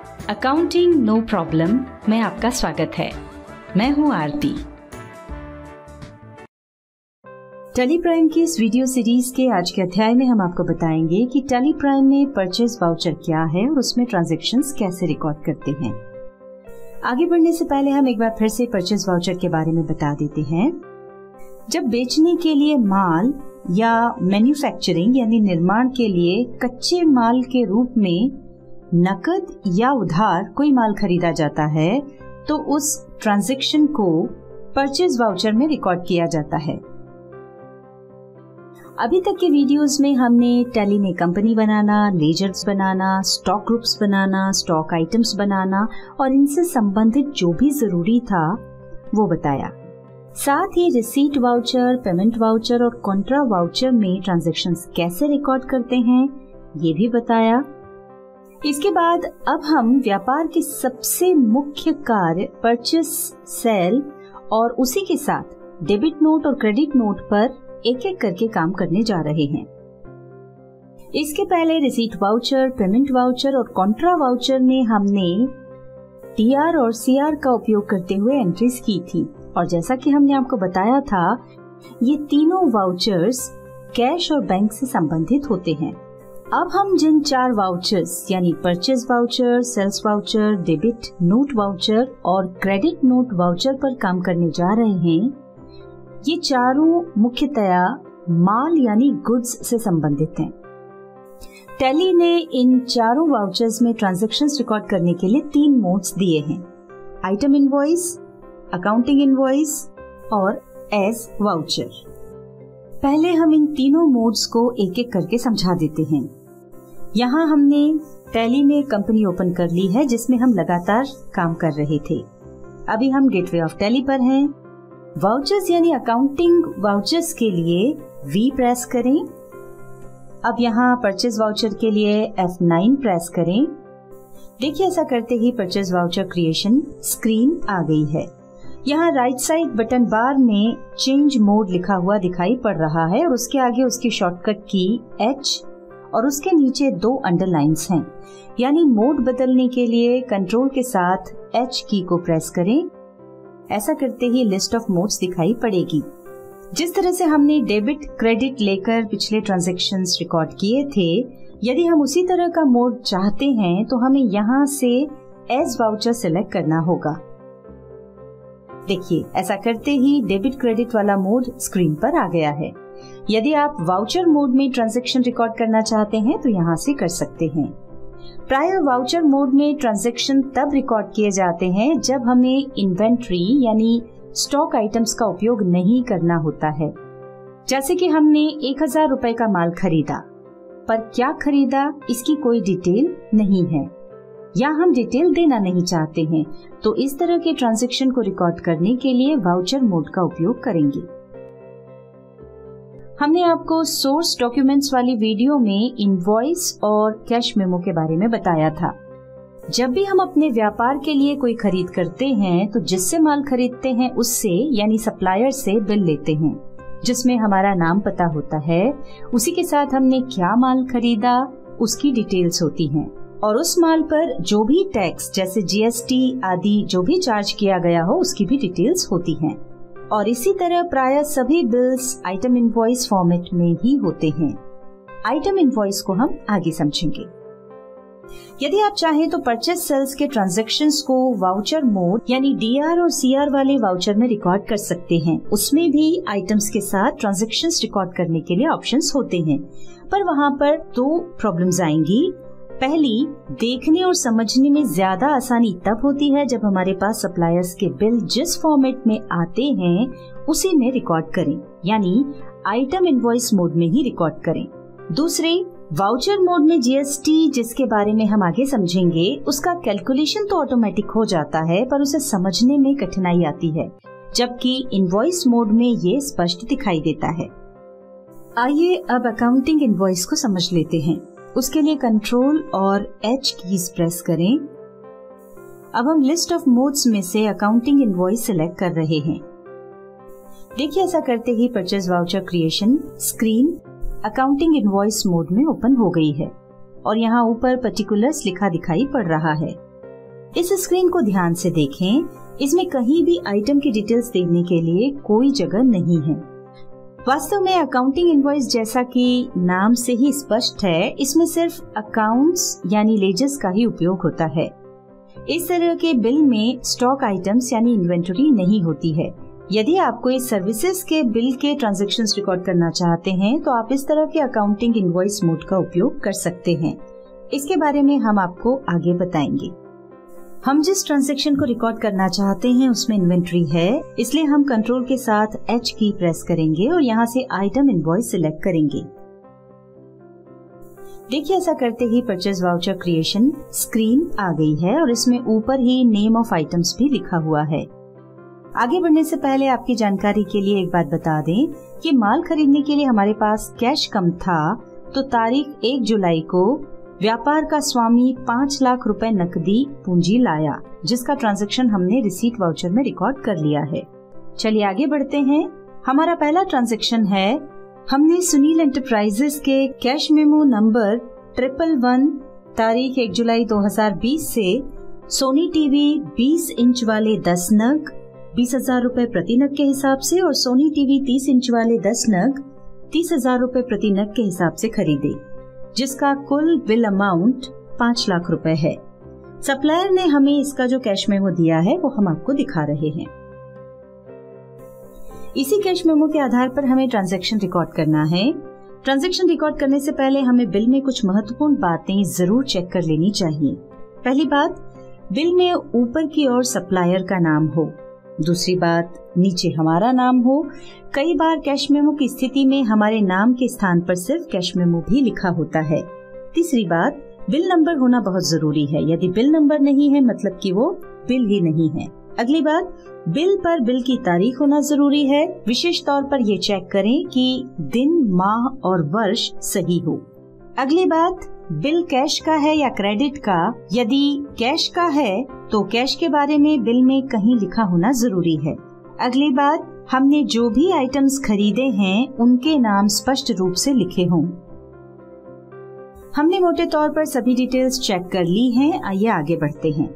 Accounting no problem में आपका स्वागत है। मैं हूं आरती। टैली प्राइम की इस वीडियो सीरीज के आज के अध्याय में हम आपको बताएंगे कि टैली प्राइम में परचेज वाउचर क्या है और उसमें ट्रांजैक्शंस कैसे रिकॉर्ड करते हैं। आगे बढ़ने से पहले हम एक बार फिर से परचेज वाउचर के बारे में बता देते हैं। जब बेचने के लिए माल या मैन्युफैक्चरिंग यानी निर्माण के लिए कच्चे माल के रूप में नकद या उधार कोई माल खरीदा जाता है तो उस ट्रांजैक्शन को परचेज वाउचर में रिकॉर्ड किया जाता है। अभी तक के वीडियोस में हमने टैली में कंपनी बनाना, लेजर्स बनाना, स्टॉक ग्रुप्स बनाना, स्टॉक आइटम्स बनाना और इनसे संबंधित जो भी जरूरी था वो बताया। साथ ही रिसीट वाउचर, पेमेंट वाउचर और कॉन्ट्रा वाउचर में ट्रांजैक्शंस कैसे रिकॉर्ड करते हैं ये भी बताया। इसके बाद अब हम व्यापार के सबसे मुख्य कार्य परचेस, सेल और उसी के साथ डेबिट नोट और क्रेडिट नोट पर एक एक करके काम करने जा रहे हैं। इसके पहले रिसीट वाउचर, पेमेंट वाउचर और कॉन्ट्रा वाउचर में हमने टीआर और सीआर का उपयोग करते हुए एंट्रीज की थी और जैसा कि हमने आपको बताया था ये तीनों वाउचर्स कैश और बैंक से संबंधित होते हैं। अब हम जिन 4 वाउचर्स यानी purchase voucher, sales voucher, debit note voucher और क्रेडिट नोट वाउचर पर काम करने जा रहे हैं, ये चारों मुख्यतया माल यानी गुड्स से संबंधित हैं। टैली ने इन चारों वाउचर्स में ट्रांजैक्शंस रिकॉर्ड करने के लिए 3 मोड्स दिए हैं: आइटम इनवॉइस, अकाउंटिंग इनवॉइस और एज वाउचर। पहले हम इन तीनों मोड्स को एक एक करके समझा देते हैं। यहाँ हमने टैली में कंपनी ओपन कर ली है जिसमें हम लगातार काम कर रहे थे। अभी हम गेटवे ऑफ टैली पर हैं। वाउचर्स यानी अकाउंटिंग वाउचर्स के लिए V प्रेस करें। अब यहाँ परचेज वाउचर के लिए F9 प्रेस करें। देखिए ऐसा करते ही परचेज वाउचर क्रिएशन स्क्रीन आ गई है। यहाँ राइट साइड बटन बार में चेंज मोड लिखा हुआ दिखाई पड़ रहा है और उसके आगे उसकी शॉर्टकट की H और उसके नीचे 2 अंडरलाइंस हैं। यानी मोड बदलने के लिए कंट्रोल के साथ H की को प्रेस करें। ऐसा करते ही लिस्ट ऑफ मोड्स दिखाई पड़ेगी। जिस तरह से हमने डेबिट क्रेडिट लेकर पिछले ट्रांजैक्शंस रिकॉर्ड किए थे, यदि हम उसी तरह का मोड चाहते हैं तो हमें यहाँ से एज वाउचर सिलेक्ट करना होगा। देखिए ऐसा करते ही डेबिट क्रेडिट वाला मोड स्क्रीन पर आ गया है। यदि आप वाउचर मोड में ट्रांजैक्शन रिकॉर्ड करना चाहते हैं तो यहाँ से कर सकते हैं। प्राय वाउचर मोड में ट्रांजैक्शन तब रिकॉर्ड किए जाते हैं जब हमें इन्वेंट्री यानी स्टॉक आइटम्स का उपयोग नहीं करना होता है। जैसे कि हमने 1000 रुपए का माल खरीदा, पर क्या खरीदा इसकी कोई डिटेल नहीं है या हम डिटेल देना नहीं चाहते हैं, तो इस तरह के ट्रांजैक्शन को रिकॉर्ड करने के लिए वाउचर मोड का उपयोग करेंगे। हमने आपको सोर्स डॉक्यूमेंट्स वाली वीडियो में इनवॉइस और कैश मेमो के बारे में बताया था। जब भी हम अपने व्यापार के लिए कोई खरीद करते हैं तो जिससे माल खरीदते हैं उससे यानी सप्लायर से बिल लेते हैं जिसमें हमारा नाम पता होता है। उसी के साथ हमने क्या माल खरीदा उसकी डिटेल्स होती हैं और उस माल पर जो भी टैक्स जैसे GST आदि जो भी चार्ज किया गया हो उसकी भी डिटेल्स होती हैं। और इसी तरह प्रायः सभी बिल्स आइटम इनवॉइस फॉर्मेट में ही होते हैं। आइटम इनवॉइस को हम आगे समझेंगे। यदि आप चाहें तो परचेज सेल्स के ट्रांजैक्शंस को वाउचर मोड यानी DR और CR वाले वाउचर में रिकॉर्ड कर सकते हैं। उसमें भी आइटम्स के साथ ट्रांजैक्शंस रिकॉर्ड करने के लिए ऑप्शंस होते हैं, पर वहाँ पर 2 प्रॉब्लम्स आएंगी। पहली, देखने और समझने में ज्यादा आसानी तब होती है जब हमारे पास सप्लायर्स के बिल जिस फॉर्मेट में आते हैं उसी में रिकॉर्ड करें, यानी आइटम इनवॉइस मोड में ही रिकॉर्ड करें। दूसरे, वाउचर मोड में GST जिसके बारे में हम आगे समझेंगे उसका कैलकुलेशन तो ऑटोमेटिक हो जाता है पर उसे समझने में कठिनाई आती है, जबकि इनवॉइस मोड में ये स्पष्ट दिखाई देता है। आइए अब अकाउंटिंग इनवॉइस को समझ लेते हैं। उसके लिए कंट्रोल और H कीज प्रेस करें। अब हम लिस्ट ऑफ मोड्स में से अकाउंटिंग इनवॉइस सिलेक्ट कर रहे हैं। देखिए ऐसा करते ही purchase voucher creation screen accounting invoice mode में ओपन हो गई है और यहाँ ऊपर पर्टिकुलर्स लिखा दिखाई पड़ रहा है। इस स्क्रीन को ध्यान से देखें, इसमें कहीं भी आइटम की डिटेल्स देने के लिए कोई जगह नहीं है। वास्तव में अकाउंटिंग इनवॉइस जैसा कि नाम से ही स्पष्ट है, इसमें सिर्फ अकाउंट्स यानी लेजर्स का ही उपयोग होता है। इस तरह के बिल में स्टॉक आइटम्स यानी इन्वेंटरी नहीं होती है। यदि आप कोई सर्विसेज के बिल के ट्रांजैक्शंस रिकॉर्ड करना चाहते हैं तो आप इस तरह के अकाउंटिंग इनवॉइस मोड का उपयोग कर सकते हैं। इसके बारे में हम आपको आगे बताएंगे। हम जिस ट्रांजैक्शन को रिकॉर्ड करना चाहते हैं उसमें इन्वेंट्री है, इसलिए हम कंट्रोल के साथ H की प्रेस करेंगे और यहाँ से आइटम इनवॉइस सिलेक्ट करेंगे। देखिए, ऐसा करते ही परचेज वाउचर क्रिएशन स्क्रीन आ गई है और इसमें ऊपर ही नेम ऑफ आइटम्स भी लिखा हुआ है। आगे बढ़ने से पहले आपकी जानकारी के लिए एक बात बता दें कि माल खरीदने के लिए हमारे पास कैश कम था, तो तारीख 1 जुलाई को व्यापार का स्वामी 5 लाख रुपए नकदी पूंजी लाया, जिसका ट्रांजैक्शन हमने रिसीट वाउचर में रिकॉर्ड कर लिया है। चलिए आगे बढ़ते हैं। हमारा पहला ट्रांजैक्शन है, हमने सुनील एंटरप्राइजेस के कैश मेमो नंबर 111 तारीख 1 जुलाई 2020 से सोनी टीवी 20 इंच वाले 10 नग 20,000 रुपए प्रति नग के हिसाब से और सोनी टीवी 30 इंच वाले 10 नग 30,000 रुपए प्रति नग के हिसाब से खरीदे, जिसका कुल बिल अमाउंट 5 लाख रुपए है। सप्लायर ने हमें इसका जो कैश मेमो दिया है वो हम आपको दिखा रहे हैं। इसी कैश मेमो के आधार पर हमें ट्रांजैक्शन रिकॉर्ड करना है। ट्रांजैक्शन रिकॉर्ड करने से पहले हमें बिल में कुछ महत्वपूर्ण बातें जरूर चेक कर लेनी चाहिए। पहली बात, बिल में ऊपर की ओर सप्लायर का नाम हो। दूसरी बात, नीचे हमारा नाम हो। कई बार कैश मेमो की स्थिति में हमारे नाम के स्थान पर सिर्फ कैश मेमो भी लिखा होता है। तीसरी बात, बिल नंबर होना बहुत जरूरी है। यदि बिल नंबर नहीं है मतलब कि वो बिल ही नहीं है। अगली बात, बिल पर बिल की तारीख होना जरूरी है। विशेष तौर पर ये चेक करें कि दिन, माह और वर्ष सही हो। अगली बात, बिल कैश का है या क्रेडिट का। यदि कैश का है तो कैश के बारे में बिल में कहीं लिखा होना जरूरी है। अगली बात, हमने जो भी आइटम्स खरीदे हैं उनके नाम स्पष्ट रूप से लिखे हों। हमने मोटे तौर पर सभी डिटेल्स चेक कर ली हैं। आइए आगे बढ़ते हैं।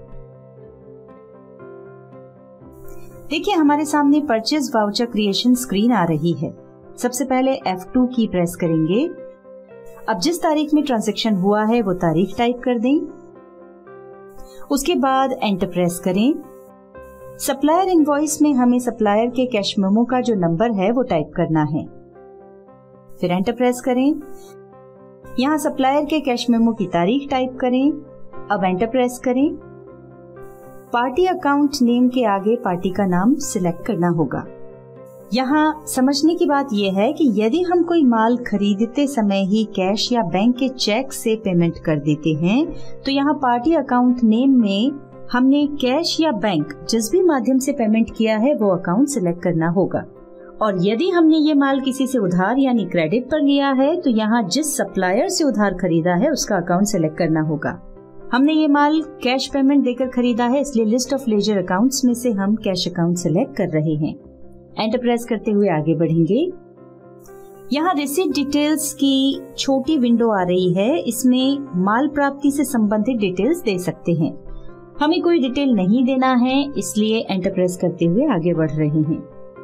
देखिए, हमारे सामने परचेज वाउचर क्रिएशन स्क्रीन आ रही है। सबसे पहले F2 की प्रेस करेंगे। अब जिस तारीख में ट्रांजैक्शन हुआ है वो तारीख टाइप कर दें। उसके बाद एंटर प्रेस करें। सप्लायर इनवॉइस में हमें सप्लायर के कैश मेमो का जो नंबर है वो टाइप करना है। फिर एंटर प्रेस करें। यहाँ सप्लायर के कैश मेमो की तारीख टाइप करें। अब एंटर प्रेस करें। पार्टी अकाउंट नेम के आगे पार्टी का नाम सिलेक्ट करना होगा। यहाँ समझने की बात यह है कि यदि हम कोई माल खरीदते समय ही कैश या बैंक के चेक से पेमेंट कर देते हैं तो यहाँ पार्टी अकाउंट नेम में हमने कैश या बैंक जिस भी माध्यम से पेमेंट किया है वो अकाउंट सिलेक्ट करना होगा। और यदि हमने ये माल किसी से उधार यानी क्रेडिट पर लिया है तो यहाँ जिस सप्लायर से उधार खरीदा है उसका अकाउंट सिलेक्ट करना होगा। हमने ये माल कैश पेमेंट देकर खरीदा है, इसलिए लिस्ट ऑफ लेजर अकाउंट्स में से हम कैश अकाउंट सिलेक्ट कर रहे हैं। एंटर प्रेस करते हुए आगे बढ़ेंगे। यहाँ रिसीट डिटेल्स की छोटी विंडो आ रही है। इसमें माल प्राप्ति से संबंधित डिटेल्स दे सकते हैं। हमें कोई डिटेल नहीं देना है, इसलिए एंटर प्रेस करते हुए आगे बढ़ रहे हैं।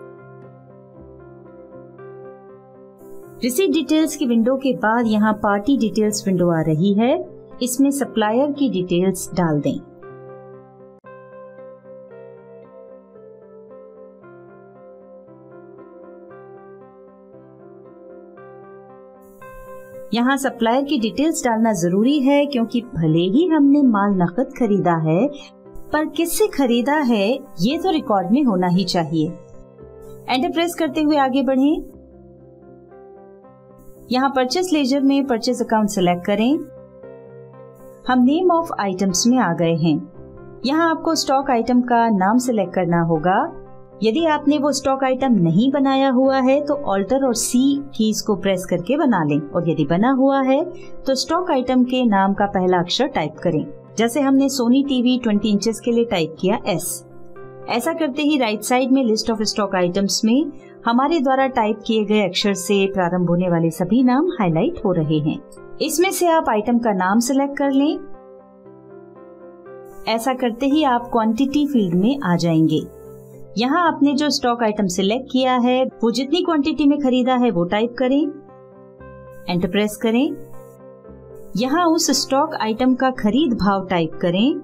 रिसीट डिटेल्स की विंडो के बाद यहाँ पार्टी डिटेल्स विंडो आ रही है। इसमें सप्लायर की डिटेल्स डाल दें। यहाँ सप्लायर की डिटेल्स डालना जरूरी है क्योंकि भले ही हमने माल नकद खरीदा है पर किससे खरीदा है ये तो रिकॉर्ड में होना ही चाहिए। एंटर प्रेस करते हुए आगे बढ़ें। यहाँ परचेस लेजर में परचेस अकाउंट सिलेक्ट करें। हम नेम ऑफ आइटम्स में आ गए हैं। यहाँ आपको स्टॉक आइटम का नाम सिलेक्ट करना होगा। यदि आपने वो स्टॉक आइटम नहीं बनाया हुआ है तो ऑल्टर और सी कीज को प्रेस करके बना लें, और यदि बना हुआ है तो स्टॉक आइटम के नाम का पहला अक्षर टाइप करें। जैसे हमने सोनी टीवी 20 इंचेस के लिए टाइप किया S। ऐसा करते ही राइट साइड में लिस्ट ऑफ स्टॉक आइटम्स में हमारे द्वारा टाइप किए गए अक्षर से प्रारंभ होने वाले सभी नाम हाईलाइट हो रहे हैं। इसमें से आप आइटम का नाम सिलेक्ट कर लें। ऐसा करते ही आप क्वांटिटी फील्ड में आ जाएंगे। यहाँ आपने जो स्टॉक आइटम सिलेक्ट किया है वो जितनी क्वांटिटी में खरीदा है वो टाइप करें, एंटर प्रेस करें। यहाँ उस स्टॉक आइटम का खरीद भाव टाइप करें,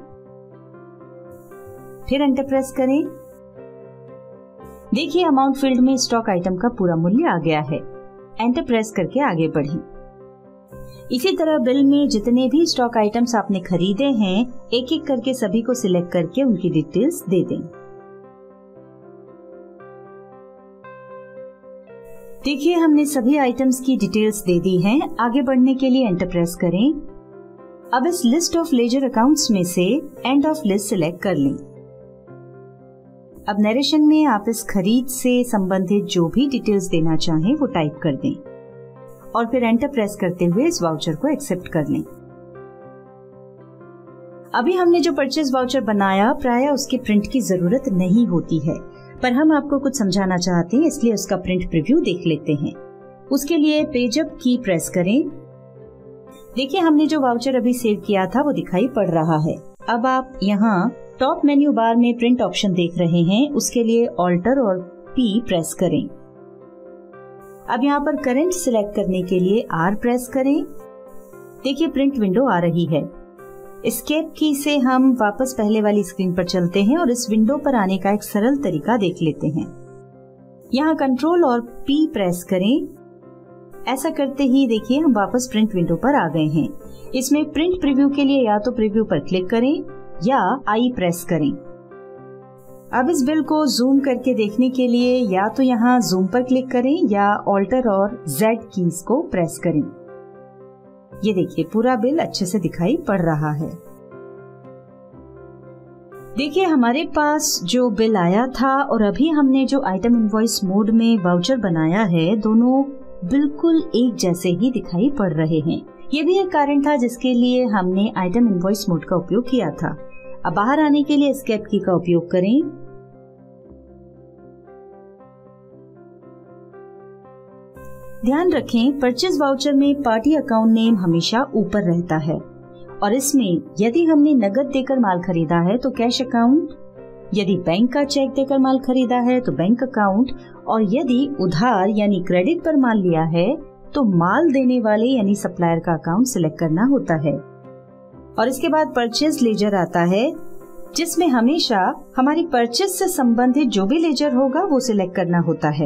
फिर एंटर प्रेस करें। देखिए अमाउंट फील्ड में स्टॉक आइटम का पूरा मूल्य आ गया है। एंटर प्रेस करके आगे बढ़ें। इसी तरह बिल में जितने भी स्टॉक आइटम्स आपने खरीदे हैं एक एक करके सभी को सिलेक्ट करके उनकी डिटेल्स दे दें। देखिए हमने सभी आइटम्स की डिटेल्स दे दी हैं। आगे बढ़ने के लिए एंटर प्रेस करें। अब इस लिस्ट ऑफ लेजर अकाउंट्स में से एंड ऑफ लिस्ट सिलेक्ट कर लें। अब नरेशन में आप इस खरीद से संबंधित जो भी डिटेल्स देना चाहें वो टाइप कर दें और फिर एंटर प्रेस करते हुए इस वाउचर को एक्सेप्ट कर लें। अभी हमने जो परचेज वाउचर बनाया प्रायः उसके प्रिंट की जरूरत नहीं होती है, पर हम आपको कुछ समझाना चाहते हैं इसलिए उसका प्रिंट प्रीव्यू देख लेते हैं। उसके लिए पेज अप की प्रेस करें। देखिए हमने जो वाउचर अभी सेव किया था वो दिखाई पड़ रहा है। अब आप यहाँ टॉप मेन्यू बार में प्रिंट ऑप्शन देख रहे हैं, उसके लिए ऑल्टर और पी प्रेस करें। अब यहाँ पर करंट सिलेक्ट करने के लिए आर प्रेस करें। देखिए प्रिंट विंडो आ रही है। एस्केप की से हम वापस पहले वाली स्क्रीन पर चलते हैं और इस विंडो पर आने का एक सरल तरीका देख लेते हैं। यहाँ कंट्रोल और पी प्रेस करें। ऐसा करते ही देखिए हम वापस प्रिंट विंडो पर आ गए हैं। इसमें प्रिंट प्रीव्यू के लिए या तो प्रीव्यू पर क्लिक करें या आई प्रेस करें। अब इस बिल को जूम करके देखने के लिए या तो यहाँ जूम पर क्लिक करें या ऑल्टर और जेड कीज को प्रेस करें। ये देखिए पूरा बिल अच्छे से दिखाई पड़ रहा है। देखिए हमारे पास जो बिल आया था और अभी हमने जो आइटम इनवॉइस मोड में वाउचर बनाया है दोनों बिल्कुल एक जैसे ही दिखाई पड़ रहे हैं। ये भी एक कारण था जिसके लिए हमने आइटम इनवॉइस मोड का उपयोग किया था। अब बाहर आने के लिए एस्केप की का उपयोग करें। ध्यान रखें परचेज वाउचर में पार्टी अकाउंट नेम हमेशा ऊपर रहता है और इसमें यदि हमने नगद देकर माल खरीदा है तो कैश अकाउंट, यदि बैंक का चेक देकर माल खरीदा है तो बैंक अकाउंट और यदि उधार यानी क्रेडिट पर माल लिया है तो माल देने वाले यानी सप्लायर का अकाउंट सिलेक्ट करना होता है। और इसके बाद परचेज लेजर आता है जिसमें हमेशा हमारी परचेज से संबंधित जो भी लेजर होगा वो सिलेक्ट करना होता है।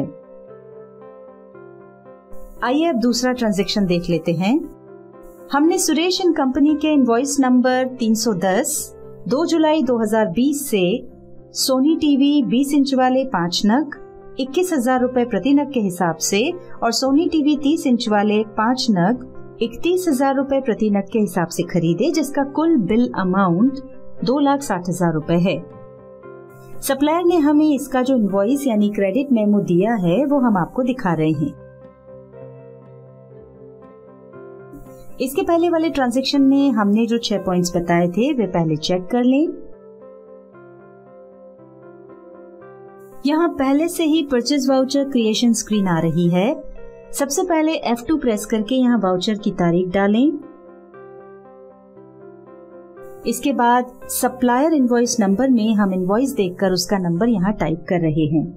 आइए अब दूसरा ट्रांजैक्शन देख लेते हैं। हमने सुरेश एंड कंपनी के इनवॉइस नंबर 310 2 जुलाई 2020 से सोनी टीवी 20 इंच वाले 5 नग 21,000 रूपए प्रति नग के हिसाब से और सोनी टीवी 30 इंच वाले 5 नग 31,000 रूपए प्रति नग के हिसाब से खरीदे, जिसका कुल बिल अमाउंट 2,60,000 रूपए है। सप्लायर ने हमें इसका जो इनवॉइस यानी क्रेडिट मेमो दिया है वो हम आपको दिखा रहे हैं। इसके पहले वाले ट्रांजैक्शन में हमने जो 6 पॉइंट्स बताए थे वे पहले चेक कर लें। यहाँ पहले से ही परचेज वाउचर क्रिएशन स्क्रीन आ रही है। सबसे पहले F2 प्रेस करके यहाँ वाउचर की तारीख डालें। इसके बाद सप्लायर इनवॉइस नंबर में हम इनवॉइस देखकर उसका नंबर यहाँ टाइप कर रहे हैं।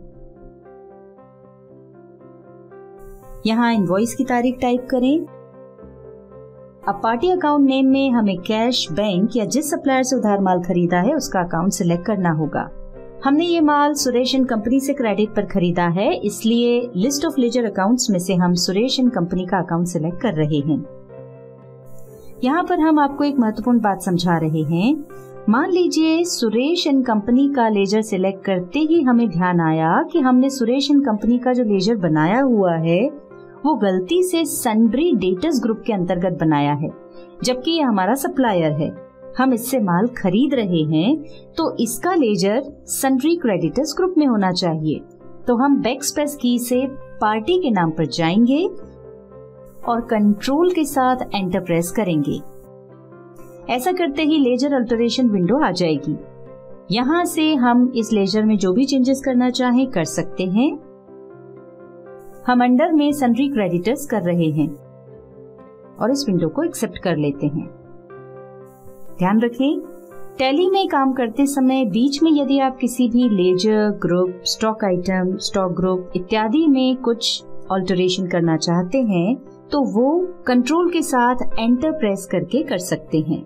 यहाँ इनवॉइस की तारीख टाइप करें। अब पार्टी अकाउंट नेम में हमें कैश, बैंक या जिस सप्लायर से उधार माल खरीदा है उसका अकाउंट सिलेक्ट करना होगा। हमने ये माल सुरेश एंड कंपनी से क्रेडिट पर खरीदा है, इसलिए लिस्ट ऑफ लेजर अकाउंट्स में से हम सुरेश एंड कंपनी का अकाउंट सिलेक्ट कर रहे हैं। यहाँ पर हम आपको एक महत्वपूर्ण बात समझा रहे हैं। मान लीजिए सुरेश एंड कंपनी का लेजर सिलेक्ट करते ही हमें ध्यान आया कि हमने सुरेश एंड कंपनी का जो लेजर बनाया हुआ है वो गलती से सन्ड्री डेटर्स ग्रुप के अंतर्गत बनाया है, जबकि ये हमारा सप्लायर है। हम इससे माल खरीद रहे हैं तो इसका लेजर सन्ड्री क्रेडिटर्स ग्रुप में होना चाहिए। तो हम बैकस्पेस की से पार्टी के नाम पर जाएंगे और कंट्रोल के साथ एंटर प्रेस करेंगे। ऐसा करते ही लेजर अल्टरेशन विंडो आ जाएगी। यहाँ से हम इस लेजर में जो भी चेंजेस करना चाहें कर सकते हैं। हम अंडर में सन्ड्री क्रेडिटर्स कर रहे हैं और इस विंडो को एक्सेप्ट कर लेते हैं। ध्यान रखें टैली में काम करते समय बीच में यदि आप किसी भी ledger, group, stock item, stock group इत्यादि में कुछ ऑल्टरेशन करना चाहते हैं तो वो कंट्रोल के साथ एंटर प्रेस करके कर सकते हैं।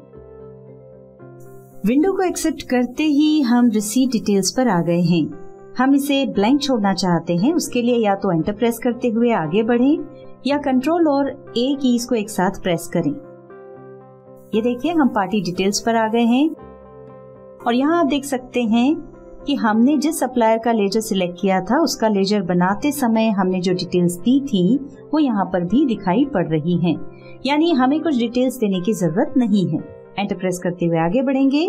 विंडो को एक्सेप्ट करते ही हम रिसीट डिटेल्स पर आ गए हैं। हम इसे ब्लैंक छोड़ना चाहते हैं, उसके लिए या तो एंटर प्रेस करते हुए आगे बढ़ें या कंट्रोल और ए कीज को एक साथ प्रेस करें। ये देखिए हम पार्टी डिटेल्स पर आ गए हैं और यहाँ आप देख सकते हैं कि हमने जिस सप्लायर का लेजर सिलेक्ट किया था उसका लेजर बनाते समय हमने जो डिटेल्स दी थी वो यहाँ पर भी दिखाई पड़ रही हैं। यानी हमें कुछ डिटेल्स देने की जरूरत नहीं है। एंटर प्रेस करते हुए आगे बढ़ेंगे।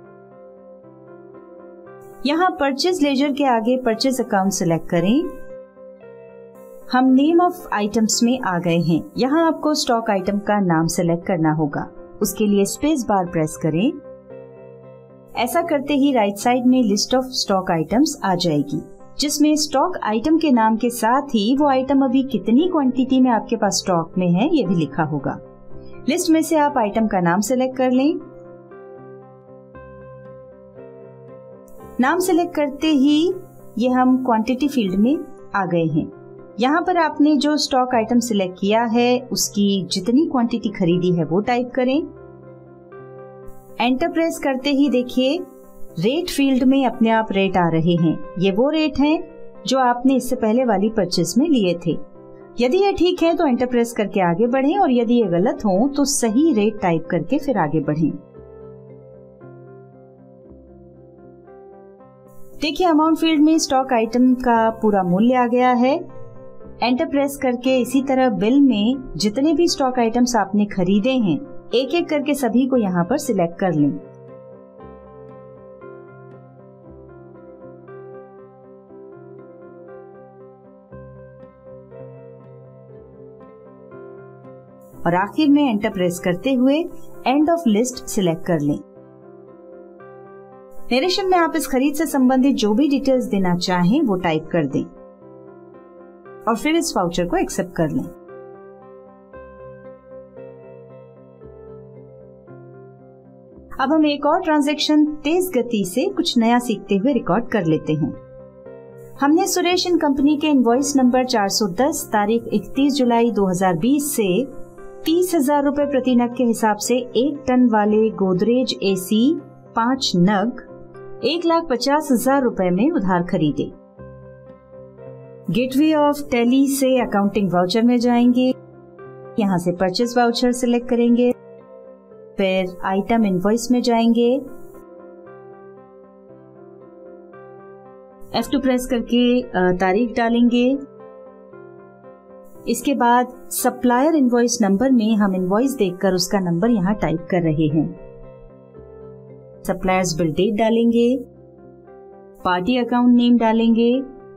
यहाँ परचेज लेजर के आगे परचेज अकाउंट सिलेक्ट करें। हम नेम ऑफ आइटम्स में आ गए हैं। यहाँ आपको स्टॉक आइटम का नाम सिलेक्ट करना होगा। उसके लिए स्पेस बार प्रेस करें। ऐसा करते ही राइट साइड में लिस्ट ऑफ स्टॉक आइटम्स आ जाएगी, जिसमें स्टॉक आइटम के नाम के साथ ही वो आइटम अभी कितनी क्वांटिटी में आपके पास स्टॉक में है ये भी लिखा होगा। लिस्ट में से आप आइटम का नाम सिलेक्ट कर लें। नाम सिलेक्ट करते ही ये हम क्वांटिटी फील्ड में आ गए हैं। यहाँ पर आपने जो स्टॉक आइटम सिलेक्ट किया है उसकी जितनी क्वांटिटी खरीदी है वो टाइप करें। एंटर प्रेस करते ही देखिए रेट फील्ड में अपने आप रेट आ रहे हैं। ये वो रेट हैं जो आपने इससे पहले वाली परचेस में लिए थे। यदि ये ठीक है तो एंटर प्रेस करके आगे बढ़ें और यदि ये गलत हो तो सही रेट टाइप करके फिर आगे बढ़ें। देखिए अमाउंट फील्ड में स्टॉक आइटम का पूरा मूल्य आ गया है। एंटर प्रेस करके इसी तरह बिल में जितने भी स्टॉक आइटम्स आपने खरीदे हैं एक एक करके सभी को यहाँ पर सिलेक्ट कर लें। और आखिर में एंटर प्रेस करते हुए एंड ऑफ लिस्ट सिलेक्ट कर लें। नरेशन में आप इस खरीद से संबंधित जो भी डिटेल्स देना चाहें वो टाइप कर दें और फिर इस वाउचर को एक्सेप्ट कर लें। अब हम एक और ट्रांजैक्शन तेज गति से कुछ नया सीखते हुए रिकॉर्ड कर लेते हैं। हमने सुरेश एंड कंपनी के इनवॉइस नंबर 410 तारीख 31 जुलाई 2020 से 30,000 रूपए प्रति नग के हिसाब से 1 टन वाले गोदरेज एसी 5 नग 1,50,000 रूपए में उधार खरीदे। गेटवे ऑफ टैली से अकाउंटिंग वाउचर में जाएंगे। यहाँ से परचेज वाउचर सिलेक्ट करेंगे, फिर आइटम इनवॉइस में जाएंगे। F2 प्रेस करके तारीख डालेंगे। इसके बाद सप्लायर इनवॉइस नंबर में हम इनवॉइस देखकर उसका नंबर यहाँ टाइप कर रहे हैं। सप्लायर्स बिल डेट डालेंगे, पार्टी अकाउंट नेम डालेंगे,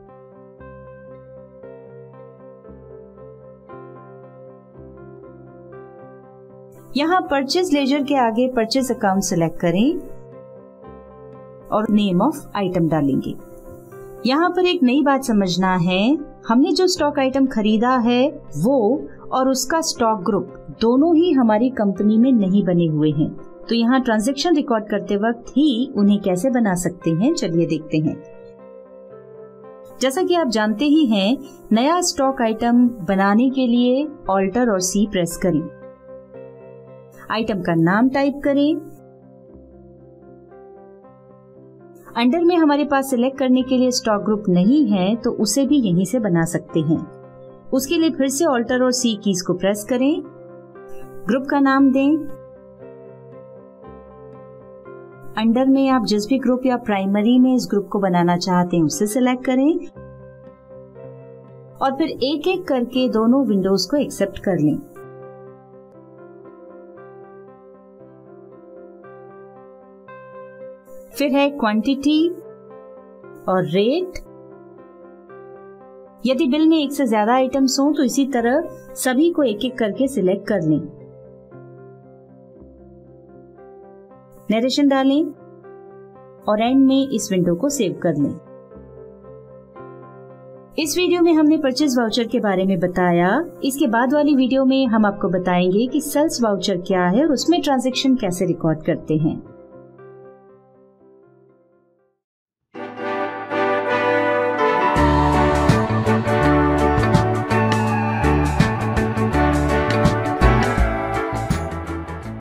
यहाँ परचेज लेजर के आगे परचेज अकाउंट सिलेक्ट करें और नेम ऑफ आइटम डालेंगे। यहाँ पर एक नई बात समझना है, हमने जो स्टॉक आइटम खरीदा है वो और उसका स्टॉक ग्रुप दोनों ही हमारी कंपनी में नहीं बने हुए हैं। तो यहाँ ट्रांजैक्शन रिकॉर्ड करते वक्त ही उन्हें कैसे बना सकते हैं, चलिए देखते हैं। जैसा कि आप जानते ही हैं, नया स्टॉक आइटम बनाने के लिए ऑल्टर और सी प्रेस करें। आइटम का नाम टाइप करें। अंडर में हमारे पास सिलेक्ट करने के लिए स्टॉक ग्रुप नहीं है तो उसे भी यहीं से बना सकते हैं। उसके लिए फिर से ऑल्टर और सी कीज को प्रेस करें। ग्रुप का नाम दें। अंडर में आप जिस भी ग्रुप या प्राइमरी में इस ग्रुप को बनाना चाहते हैं उसे सिलेक्ट करें और फिर एक एक करके दोनों विंडोज को एक्सेप्ट कर लें। फिर है क्वांटिटी और रेट। यदि बिल में एक से ज्यादा आइटम्स हों तो इसी तरह सभी को एक एक करके सिलेक्ट कर लें। नरेशन डालें और एंड में इस विंडो को सेव कर लें। इस वीडियो में हमने परचेज वाउचर के बारे में बताया। इसके बाद वाली वीडियो में हम आपको बताएंगे कि सेल्स वाउचर क्या है और उसमें ट्रांजैक्शन कैसे रिकॉर्ड करते हैं।